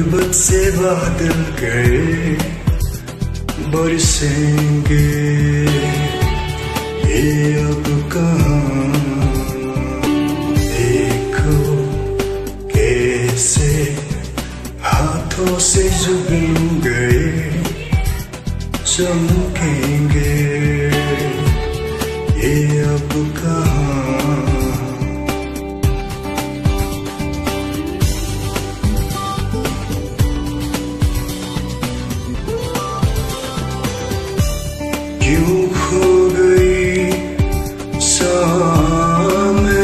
पर्वत से बादल गए बरसेंगे, ये अब कहाँ। देखो कैसे हाथों से जुगनू गए चमकेंगे, ये अब कहाँ। यूं खो गई सामने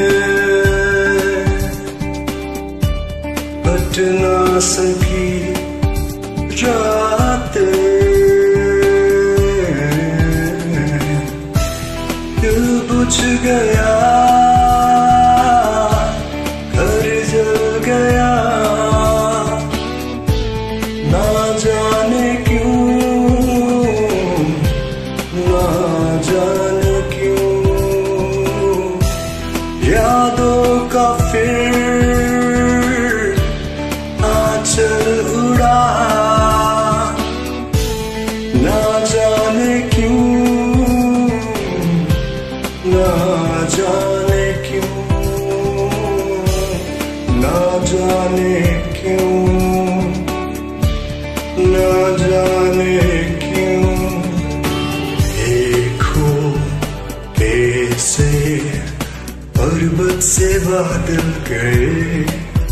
कट ना सकी रातें, दिल बुझ गया घर जल गया, ना जाने क्यों, ना जाने क्यों। यादों का फिर आंचल उड़ा, ना जाने क्यों, ना जाने क्यों, ना जाने क्यों, ना जाने क्यों। देखो कैसे पर्वत से बादल गए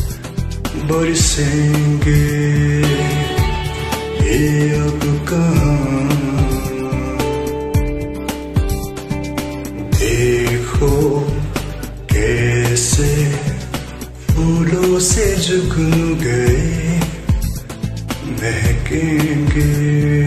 बरसेंगे, ये अब कहाँ। देखो कैसे फूलों से जुगनू गए महकेंगे।